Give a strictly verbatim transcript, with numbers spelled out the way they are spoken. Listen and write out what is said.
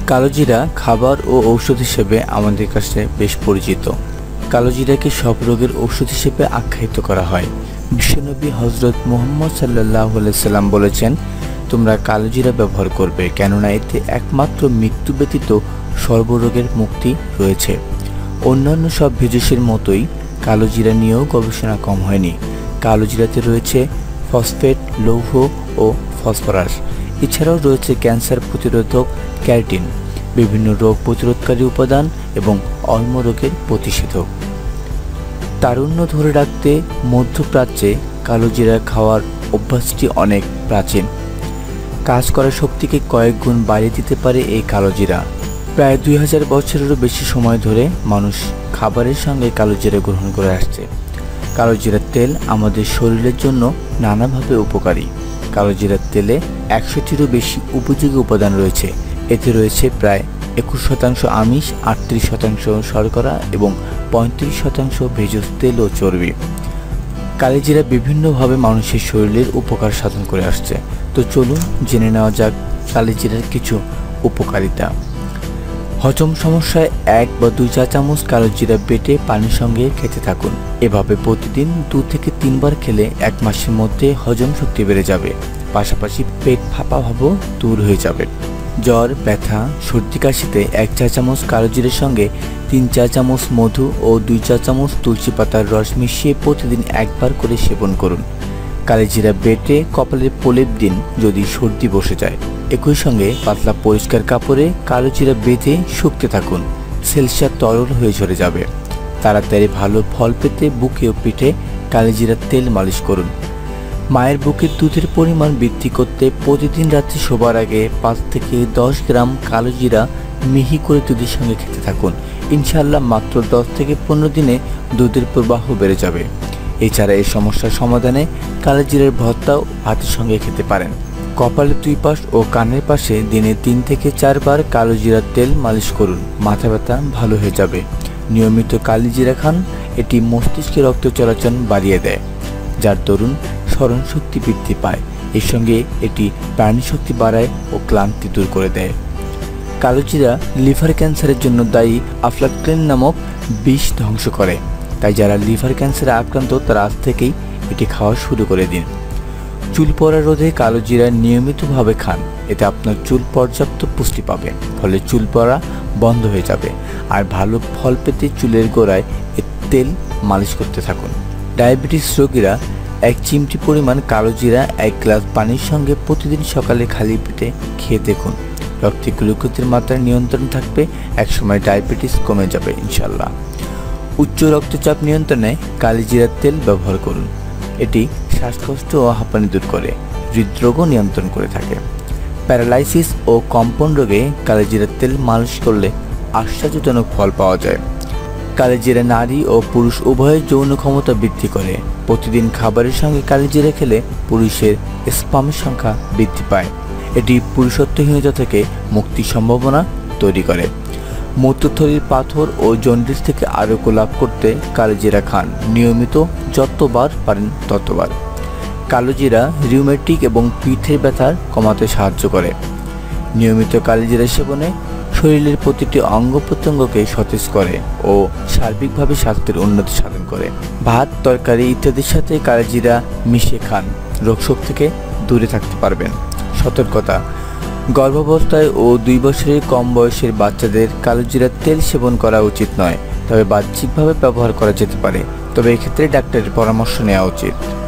কালোজিরা খাবার ও ঔষধ হিসেবে আমাদের কাছে বেশ পরিচিত। কালোজিরাকে সব রোগের ঔষধ হিসেবে আখ্যায়িত করা হয়। বিশ্বনবী হযরত মুহাম্মদ সাল্লাল্লাহু আলাইহি সাল্লাম বলেছেন, তোমরা কালোজিরা ব্যবহার করবে, কেননা এতে একমাত্র মৃত্যু ব্যতীত সর্বরোগের মুক্তি রয়েছে। অন্যান্য সব ভেষজের মতোই কালোজিরা নিয়েও গবেষণা কম হয়নি। কালোজিরাতে রয়েছে ফসফেট, লৌহ ও ফসফরাস। এছাড়াও রয়েছে ক্যান্সার প্রতিরোধক ক্যারোটিন, বিভিন্ন রোগ প্রতিরোধকারী উপাদান এবং অল্প রোগের প্রতিষেধক। তারুণ্য ধরে রাখতে মধ্যপ্রাচ্যে কালোজিরা খাওয়ার অভ্যাসটি অনেক প্রাচীন। কাজ করার শক্তিকে কয়েক গুণ বাড়িয়ে দিতে পারে এই কালোজিরা। প্রায় দুই হাজার বছরেরও বেশি সময় ধরে মানুষ খাবারের সঙ্গে কালোজিরা গ্রহণ করে আসছে। কালোজিরার তেল আমাদের শরীরের জন্য নানাভাবে উপকারী। কালোজিরার তেলে একশোটিরও বেশি উপযোগী উপাদান রয়েছে। এতে রয়েছে প্রায় একুশ শতাংশ আমিষ, আটত্রিশ শতাংশ শর্করা এবং পঁয়ত্রিশ শতাংশ ভেষজ তেল ও চর্বি। কালোজিরা বিভিন্নভাবে মানুষের শরীরের উপকার সাধন করে আসছে। তো চলুন জেনে নেওয়া যাক কালোজিরার কিছু উপকারিতা। হজম সমস্যায় এক বা দুই চা চামচ কালোজিরা বেটে পানির সঙ্গে খেতে থাকুন। এভাবে প্রতিদিন দু থেকে তিনবার খেলে এক মাসের মধ্যে হজম শক্তি বেড়ে যাবে, পাশাপাশি পেট ফাঁপা ভাবও দূর হয়ে যাবে। জ্বর, ব্যথা, সর্দি কাশিতে এক চা চামচ কালোজিরার সঙ্গে তিন চা চামচ মধু ও দুই চা চামচ তুলসী পাতার রস মিশিয়ে প্রতিদিন একবার করে সেবন করুন। কালোজিরা বেটে কপালে প্রলেপ দিন যদি সর্দি বসে যায়। একই সঙ্গে পাতলা পরিষ্কার কাপড়ে কালোজিরা বেঁধে শুকতে থাকুন। সেলসিয়া তরল হয়ে ঝরে যাবে। তাড়াতাড়ি ভালো ফল পেতে বুকে ও পিঠে কালোজিরার তেল মালিশ করুন। মায়ের বুকের দুধের পরিমাণ বৃদ্ধি করতে প্রতিদিন রাত্রে শোবার আগে পাঁচ থেকে দশ গ্রাম কালোজিরা মিহি করে দুধের সঙ্গে খেতে থাকুন। ইনশাআল্লাহ মাত্র দশ থেকে পনেরো দিনে দুধের প্রবাহ বেড়ে যাবে। এছাড়া এই সমস্যার সমাধানে কালোজিরার ভর্তাও ভাতের সঙ্গে খেতে পারেন। কপালের দুই পাশ ও কানের পাশে দিনে তিন থেকে চারবার কালোজিরার তেল মালিশ করুন। মাথা ব্যথা ভালো হয়ে যাবে। নিয়মিত কালোজিরা খান, এটি মস্তিষ্কে রক্ত চলাচল বাড়িয়ে দেয়, যার দরুন স্মরণ শক্তি বৃদ্ধি পায়। এর সঙ্গে এটি প্রাণশক্তি বাড়ায় ও ক্লান্তি দূর করে দেয়। কালোজিরা লিভার ক্যান্সারের জন্য দায়ী আফলাক্লেন নামক বিষ ধ্বংস করে। তাই যারা লিভার ক্যান্সারে আক্রান্ত তারা আজ থেকেই এটি খাওয়া শুরু করে দিন। চুল পড়া রোধে কালোজিরা নিয়মিতভাবে খান। এতে আপনার চুল পর্যাপ্ত পুষ্টি পাবে, ফলে চুল পড়া বন্ধ হয়ে যাবে। আর ভালো ফল পেতে চুলের গোড়ায় এর তেল মালিশ করতে থাকুন। ডায়াবেটিস রোগীরা এক চিমটি পরিমাণ কালোজিরা এক গ্লাস পানির সঙ্গে প্রতিদিন সকালে খালি পেটে খেয়ে দেখুন। রক্তে গ্লুকোজের মাত্রা নিয়ন্ত্রণ থাকবে, একসময় ডায়াবেটিস কমে যাবে ইনশাল্লাহ। উচ্চ রক্তচাপ নিয়ন্ত্রণে কালোজিরার তেল ব্যবহার করুন। এটি শ্বাসকষ্ট ও হাঁপানি দূর করে, হৃদরোগও নিয়ন্ত্রণ করে থাকে। প্যারালাইসিস ও কম্পন রোগে কালোজিরার তেল মালিশ করলে আশ্চর্যজনক ফল পাওয়া যায়। কালোজিরা নারী ও পুরুষ উভয়ের যৌন ক্ষমতা বৃদ্ধি করে। প্রতিদিন খাবারের সঙ্গে কালোজিরা খেলে পুরুষের স্পামের সংখ্যা বৃদ্ধি পায়। এটি পুরুষত্বহীনতা থেকে মুক্তির সম্ভাবনা তৈরি করে। মূত্রথলির পাথর ও জন্ডিস থেকে আরোগ্য লাভ করতে কালোজিরা খান। নিয়মিত যতবার পারেন ততবার। কালোজিরা রিউমেটিক এবং পিঠের ব্যথা কমাতে সাহায্য করে। নিয়মিত কালোজিরা সেবনে শরীরের প্রতিটি অঙ্গ প্রত্যঙ্গকে সতেজ করে ও সার্বিকভাবে স্বাস্থ্যের উন্নতি সাধন করে। ভাত, তরকারি ইত্যাদির সাথে কালোজিরা মিশিয়ে খান। রোগশোক থেকে দূরে থাকতে পারবেন। সতর্কতা: গর্ভাবস্থায় ও দুই বছরের কম বয়সের বাচ্চাদের কালোজিরার তেল সেবন করা উচিত নয়, তবে বাহ্যিকভাবে ব্যবহার করা যেতে পারে, তবে এক্ষেত্রে ডাক্তারের পরামর্শ নেওয়া উচিত।